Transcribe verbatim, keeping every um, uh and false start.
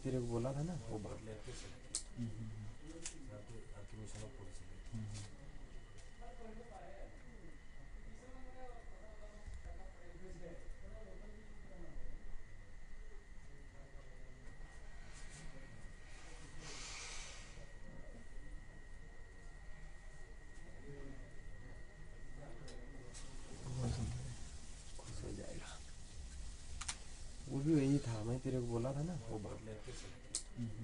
तेरे को बोला था ना वो बात। खुश हो जाएगा। वो भी वही था, मैं तेरे को बोला था ना वो बात।